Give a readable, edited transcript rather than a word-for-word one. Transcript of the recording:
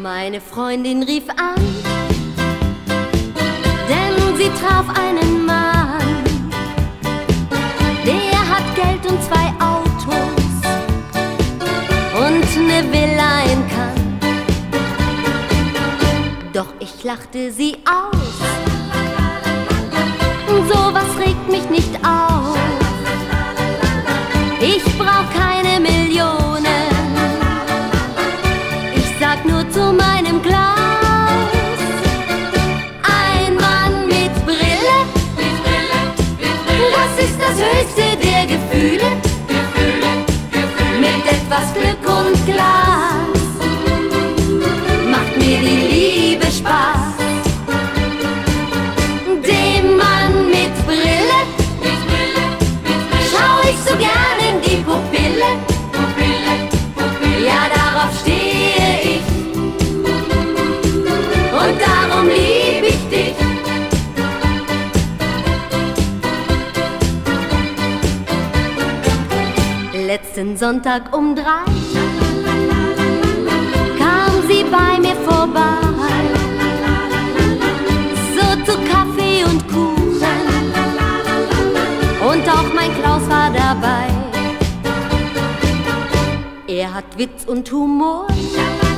Meine Freundin rief an, denn sie traf einen Mann. Der hat Geld und 2 Autos und ne Villa in Cannes. Doch ich lachte sie aus, sowas regt mich nicht auf. Ich brauch keine Millionen, ich sag nur zu meinem Klaus: ein Mann mit Brille, das ist das höchste der Gefühle. Mit etwas Glück und Glas macht mir die Liebe Spaß. Dem Mann mit Brille schau ich so gern in die Pupille. Ja, darauf stehe ich und darum lieb ich dich. Letzten Sonntag um 3 kam sie bei mir vorbei, so zu Kaffee und Kuchen, und auch mein Klaus war dabei. Er hat Witz und Humor,